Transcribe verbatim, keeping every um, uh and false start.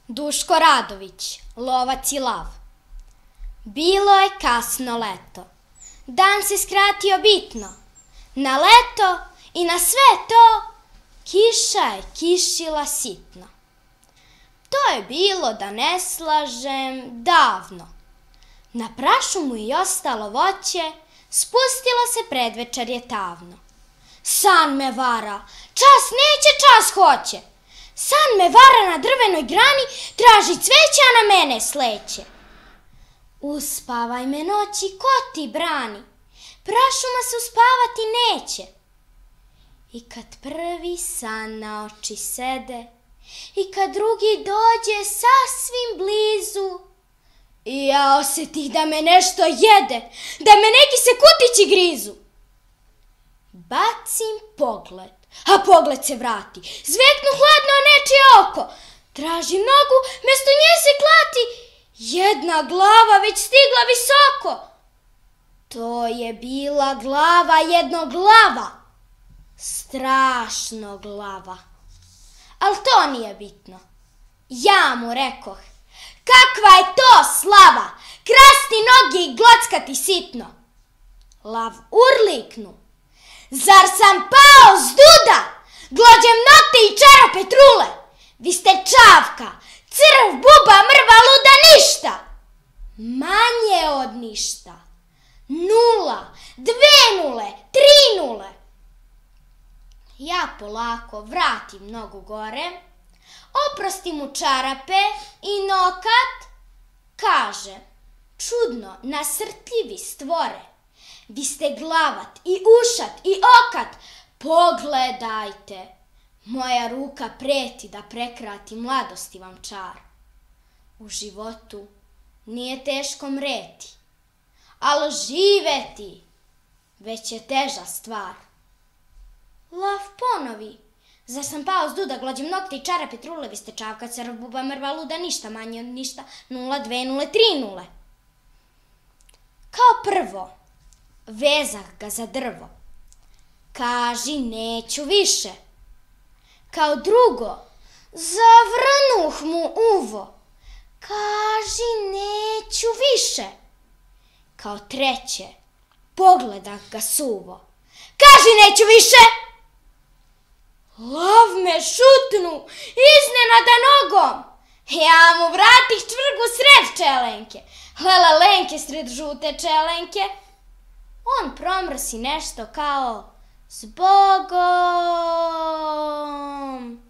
Duško Radović, Lovac i lav. Bilo je kasno leto. Dan se skratio bitno. Na leto i na sve to kiša je kišila sitno. To je bilo, da ne slažem, davno. Na prašumu i ostalo voće spustilo se predvečerje tavno. San me vara, čas neće, čas hoće. San me vara na drvenoj grani, traži cveća, a na mene sleće. Uspavaj me noći, ko ti brani? Prašuma se uspavati neće. I kad prvi san na oči sede, i kad drugi dođe sasvim blizu, i ja osjetih da me nešto jede, da me neki se kutići grizu. Bacim pogled, a pogled se vrati, zveknu hladno nečije oko. Tražim nogu, mjesto nje se klati, jedna glava već stigla visoko. To je bila glava jednoglava, strašno glava. Al to nije bitno. Ja mu rekoh, kakva je to slava, krasti noge i glockati sitno. Lav urliknu, zar sam pao s duda, glođem nokte i čarape trule. Vi ste čavka, crv, buba, mrva, luda, ništa. Manje od ništa. Nula, dve nule, tri nule. Ja polako vratim nogu gore, oprostim mu čarape i nokat, kaže, čudno, nasrtljivi stvore, vi ste glavat i ušat i okat, pogledajte, moja ruka preti da prekrati mladosti vam čar. U životu nije teško mreti, ali živeti već je teža stvar. Lav ponovi, zar sam pao s duda, glođem nokte i čarape trule, vi ste čavka, crv, buba, mrva, luda, ništa, manje od ništa, nula, dve nule, tri nule. Kao prvo, vezah ga za drvo, kaži neću više. Kao drugo, zavrnuh mu uvo, kaži neću više. Kao treće, pogledah ga suvo, kaži neću više. Lav me šutnu, iznenada nogom. Ja mu vratih čvrgu sred čelenke, lela lenke sred žute čelenke. On promrsi nešto kao zbogom.